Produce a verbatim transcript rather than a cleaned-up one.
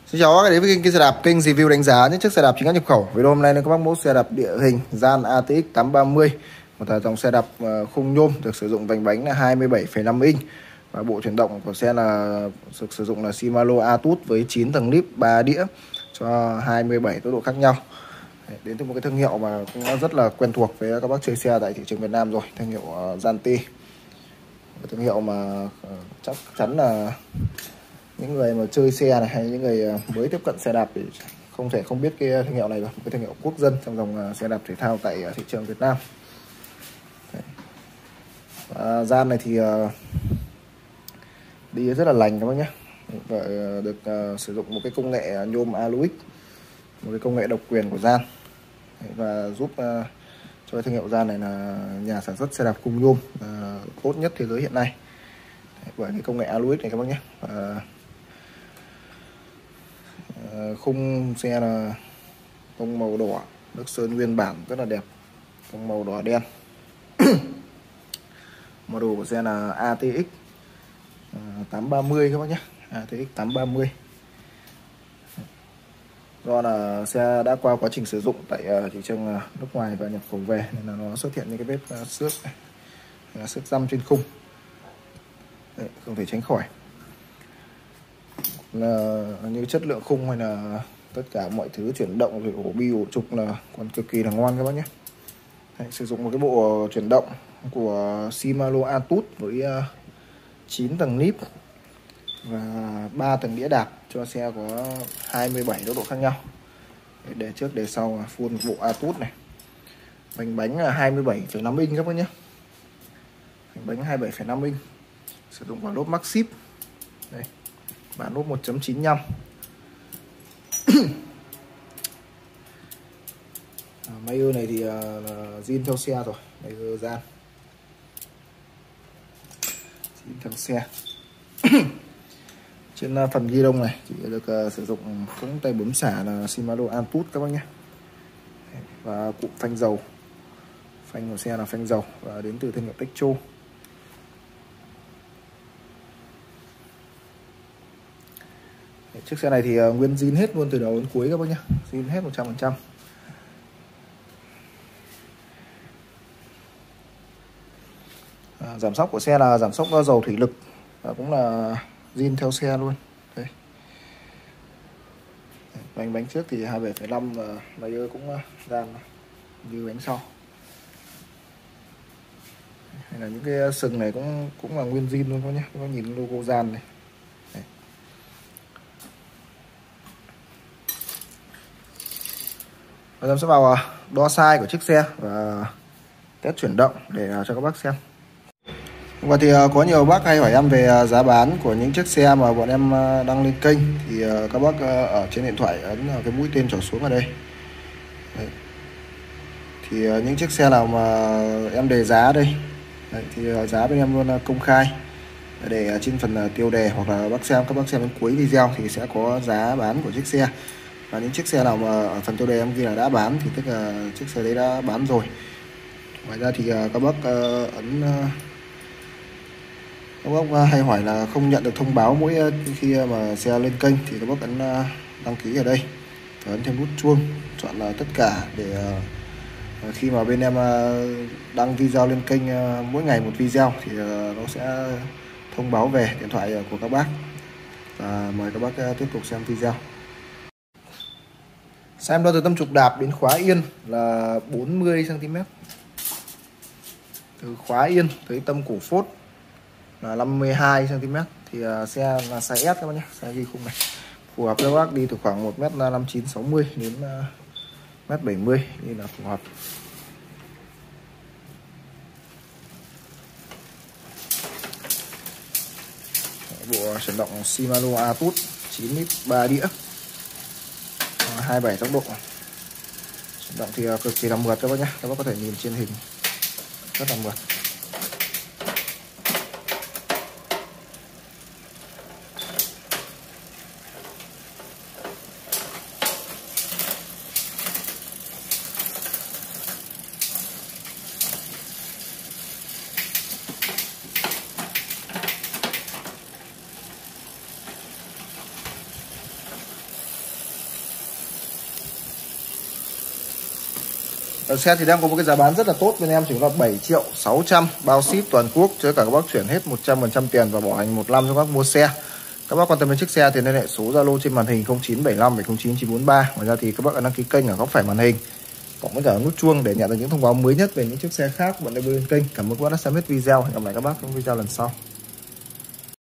Xin chào các bạn đến với kênh, kênh xe đạp, kênh review đánh giá những chiếc xe đạp chính hãng nhập khẩu. Video hôm nay là các bác mẫu xe đạp địa hình Gian a tê ích tám ba mươi, một dòng xe đạp khung nhôm được sử dụng vành bánh là hai mươi bảy phẩy năm inch và bộ chuyển động của xe là được sử dụng là Shimano Atus với chín tầng lip ba đĩa cho hai mươi bảy tốc độ khác nhau. Đến từ một cái thương hiệu mà cũng rất là quen thuộc với các bác chơi xe tại thị trường Việt Nam rồi, thương hiệu Gianti. Một thương hiệu mà chắc chắn là những người mà chơi xe này hay những người mới tiếp cận xe đạp thì không thể không biết cái thương hiệu này rồi, cái thương hiệu quốc dân trong dòng xe đạp thể thao tại thị trường Việt Nam. Và Gian này thì đi rất là lành các bác nhé, và được sử dụng một cái công nghệ nhôm Aluix, một cái công nghệ độc quyền của Gian, và giúp cho thương hiệu Gian này là nhà sản xuất xe đạp khung nhôm tốt nhất thế giới hiện nay bởi cái công nghệ Aluix này các bác nhé. Và khung xe là tông màu đỏ nước sơn nguyên bản rất là đẹp, tông màu đỏ đen. Model của xe là a tê ích tám ba mươi các bác nhé, a tê ích tám ba mươi. Do là xe đã qua quá trình sử dụng tại thị trường nước ngoài và nhập khẩu về nên là nó xuất hiện những cái vết xước xước răm trên khung. Đấy, không thể tránh khỏi. Là như chất lượng khung hay là tất cả mọi thứ chuyển động rồi ổ bi ổ trục là còn cực kỳ là ngon các bác nhé. Đấy, sử dụng một cái bộ chuyển động của Shimano Atus với chín tầng lip và ba tầng đĩa đạp cho xe có hai mươi bảy tốc độ khác nhau. Để trước để sau full bộ Atus này. Vành bánh là hai mươi bảy phẩy năm inch các bác nhé. Vành bánh hai mươi bảy phẩy năm inch. Sử dụng vào lốp Maxxip. Đây. Bản lốp một chấm chín lăm. Máy ơ này thì uh, zin theo xe rồi, máy ơ Gian zin theo xe. Trên uh, phần ghi đông này thì được uh, sử dụng cũng tay bấm xả là Shimano Atus các bác nhé. Và cụm phanh dầu, phanh của xe là phanh dầu và đến từ thương hiệu Techo. Chiếc xe này thì uh, nguyên zin hết luôn từ đầu đến cuối các bác nhé, zin hết một trăm phần trăm. À, giảm sóc của xe là giảm sóc dầu thủy lực và cũng là zin theo xe luôn. Đây. Bánh bánh trước thì hai mươi bảy phẩy năm và máy ơ cũng Gian như bánh sau. Hay là những cái sừng này cũng cũng là nguyên zin luôn các nhé, có nhìn logo Gian này. Đây. Và chúng sẽ vào đo size của chiếc xe và test chuyển động để cho các bác xem. Và thì có nhiều bác hay hỏi em về giá bán của những chiếc xe mà bọn em đăng lên kênh, thì các bác ở trên điện thoại ấn cái mũi tên trỏ xuống ở đây. Đấy. Thì những chiếc xe nào mà em đề giá đây, đấy, thì giá bên em luôn công khai để trên phần tiêu đề, hoặc là bác xem các bác xem đến cuối video thì sẽ có giá bán của chiếc xe. Và những chiếc xe nào mà ở phần tiêu đề em ghi là đã bán thì tức là chiếc xe đấy đã bán rồi. Ngoài ra thì các bác ấn các bác hay hỏi là không nhận được thông báo mỗi khi mà xe lên kênh thì các bác ấn đăng ký ở đây và ấn thêm nút chuông chọn là tất cả để khi mà bên em đăng video lên kênh mỗi ngày một video thì nó sẽ thông báo về điện thoại của các bác. Và mời các bác tiếp tục xem video. Xem đo từ tâm trục đạp đến khóa yên là bốn mươi xăng ti mét. Từ khóa yên tới tâm cổ phốt là năm mươi hai xăng ti mét. Thì uh, xe là size S các bác nhé, size ghi khung này phù hợp cho bác đi từ khoảng một mét năm mươi chín sáu mươi đến uh, một mét bảy mươi như là phù hợp. Bộ chuyển động Shimano Atus chín lít ba đĩa, hai mươi bảy tốc độ. Chuyển động thì uh, cực kỳ là mượt các bác nhé, các bác có thể nhìn trên hình rất là mượt. Xe thì đang có một cái giá bán rất là tốt bên em, chỉ là bảy triệu sáu trăm, bao ship toàn quốc, cho cả các bác chuyển hết một trăm phần trăm tiền và bảo hành một năm cho các bác mua xe. Các bác quan tâm đến chiếc xe thì liên hệ số Zalo trên màn hình không chín bảy lăm bảy không chín chín bốn ba. Ngoài ra thì các bác ấn đăng ký kênh ở góc phải màn hình, cộng với cả nút chuông để nhận được những thông báo mới nhất về những chiếc xe khác của bọn em bên kênh. Cảm ơn các bác đã xem hết video. Hẹn gặp lại các bác trong video lần sau.